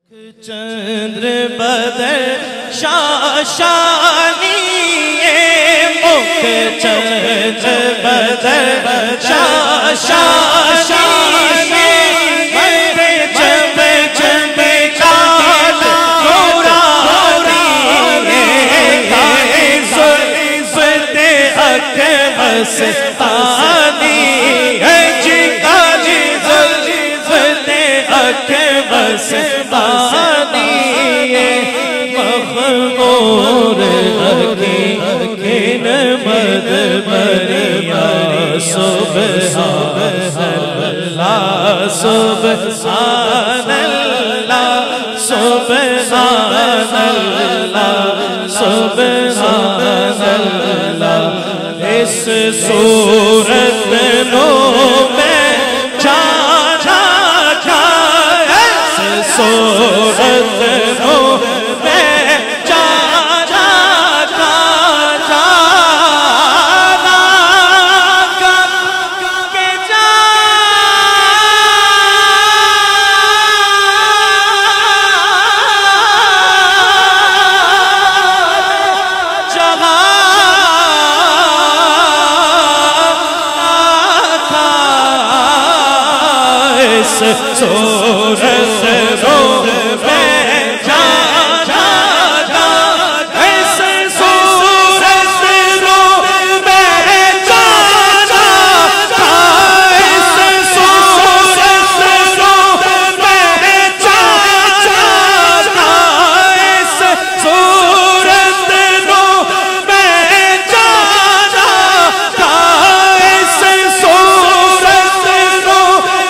چندر بدر شاشانی مکھ چندر بدر شاشانی جب جب کال نورانی زلفت حق مستانی جی زلفت حق مستانی مخمور حکیم مدبریا سبحان اللہ سبحان اللہ سبحان اللہ سبحان اللہ اس صورت نو میں جانا تھا اس صورت نو میں جانا تھا جانا کہ صورت رو میں جانا تھا اس صورت رو میں جانا تھا اس صورت رو میں جانا تھا اس صورت رو میں جانا تھا اس صورت رو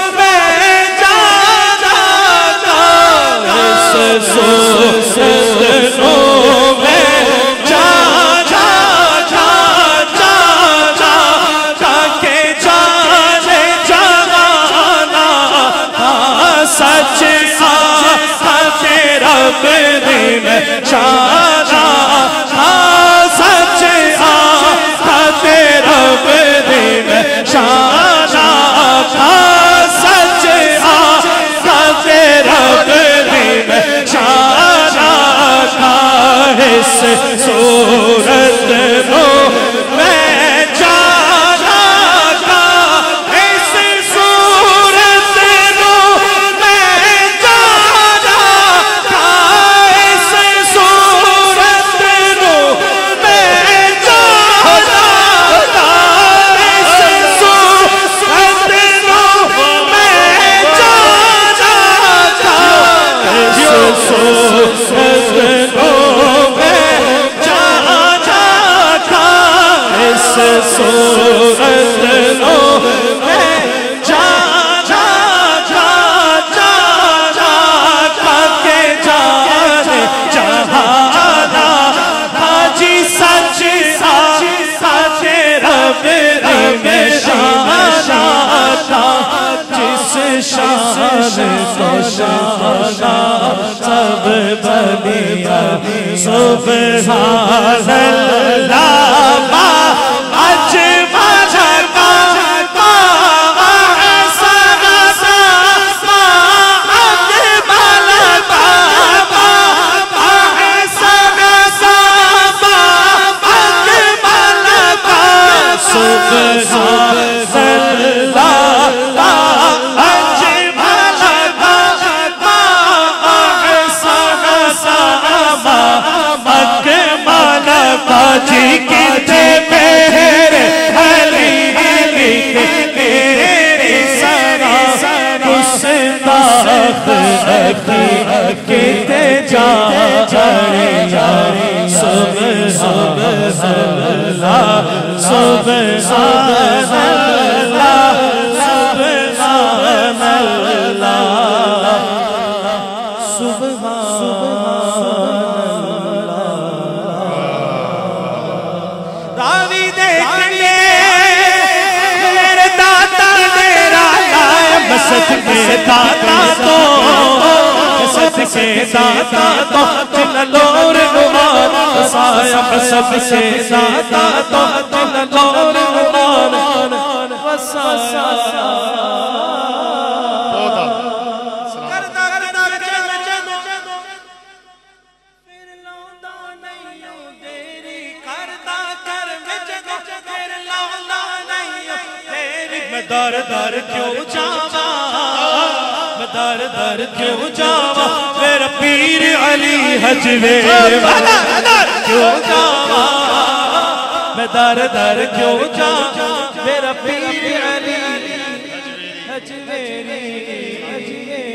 صورت رو میں جانا تھا اس صورت رو میں جانا تھا اس صورت رو میں جانا تھا اس صورت رو میں جانا تھا اس صورت رو صورت رو میں جانا تھا کہ جانے جہانا حاجی سچ سچ رب میں شانا تھا جس شان کو شانا سب بنیا سبحان اللہ جی کتے میرے علی تیری سرا گستاخ کتے جا سبحان اللہ سبحان اللہ سبحان اللہ راوی دیکھ لے میرے داتا میرا لائم صدقے داتا تو صدقے داتا تو جلالور نمان سایہ صدقے داتا تو جلالور نمان وسایہ میں در در کیوں جاواں میں در در کیوں جاواں میرا پیر علی حجویرے والا کیوں جاواں میں در در کیوں جاواں میرا پیر علی حجویرے